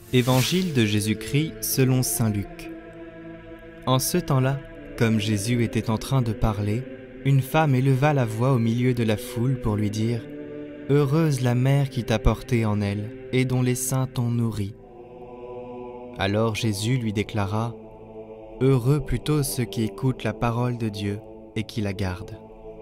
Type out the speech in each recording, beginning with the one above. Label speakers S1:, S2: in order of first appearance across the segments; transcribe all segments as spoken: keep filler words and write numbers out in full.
S1: Évangile de Jésus-Christ selon saint Luc. En ce temps-là, comme Jésus était en train de parler, une femme éleva la voix au milieu de la foule pour lui dire « Heureuse la mère qui t'a porté en elle et dont les seins t'ont nourri. » Alors Jésus lui déclara « Heureux plutôt ceux qui écoutent la parole de Dieu et qui la gardent. »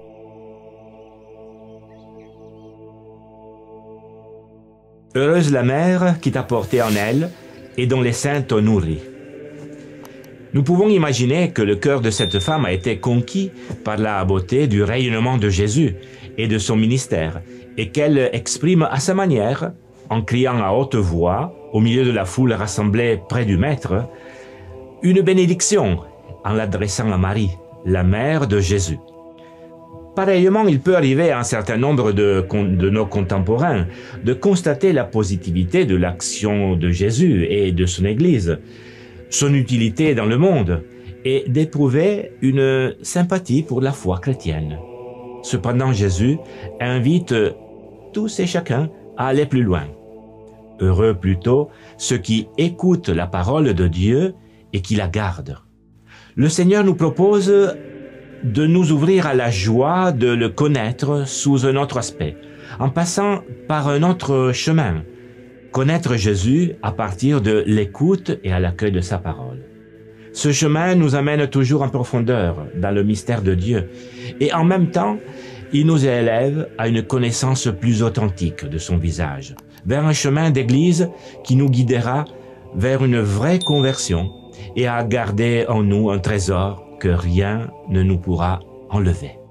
S2: Heureuse la mère qui t'a porté en elle et dont les seins t'ont nourri. Nous pouvons imaginer que le cœur de cette femme a été conquis par la beauté du rayonnement de Jésus et de son ministère, et qu'elle exprime à sa manière, en criant à haute voix, au milieu de la foule rassemblée près du Maître, une bénédiction en l'adressant à Marie, la mère de Jésus. Pareillement, il peut arriver à un certain nombre de, de nos contemporains de constater la positivité de l'action de Jésus et de son Église, son utilité dans le monde, et d'éprouver une sympathie pour la foi chrétienne. Cependant, Jésus invite tous et chacun à aller plus loin. Heureux plutôt ceux qui écoutent la parole de Dieu et qui la gardent. Le Seigneur nous propose de nous ouvrir à la joie de le connaître sous un autre aspect, en passant par un autre chemin, connaître Jésus à partir de l'écoute et à l'accueil de sa parole. Ce chemin nous amène toujours en profondeur dans le mystère de Dieu, et en même temps, il nous élève à une connaissance plus authentique de son visage, vers un chemin d'église qui nous guidera vers une vraie conversion et à garder en nous un trésor que rien ne nous pourra enlever.